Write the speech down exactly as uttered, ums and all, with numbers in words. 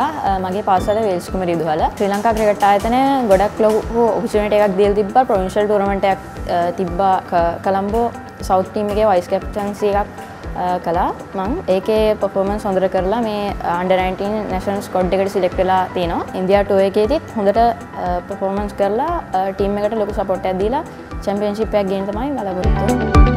ගියා මගේ පාසල වේල්ස් කුමරි විදුහල. ශ්‍රී ලංකා ක්‍රිකට් ආයතනය ගොඩක් ලොකු ඔපචුනිටි එකක් දීලා තිබ්බා. ප්‍රොවින්ෂල් ටූර්නමන්ට් එකක් තිබ්බා කොලම්බෝ සවුත් ටීම් එකේ වයිස් කැප්ටන්සි එකක් කළා. මම ඒකේ පර්ෆෝමන්ස් හොඳට කරලා මේ අන්ඩර් නයින්ටීන් නැෂනල් ස්ක්වොඩ් එකට සිලෙක්ට් වෙලා තිනවා. ඉන්දියා ටූර් එකේදීත් හොඳට පර්ෆෝමන්ස් කරලා ටීම් එකට ලොකු සපෝට් එකක් දීලා චැම්පියන්ෂිප් එකක් ගේන්න තමයි බලාපොරොත්තු වෙන්නේ.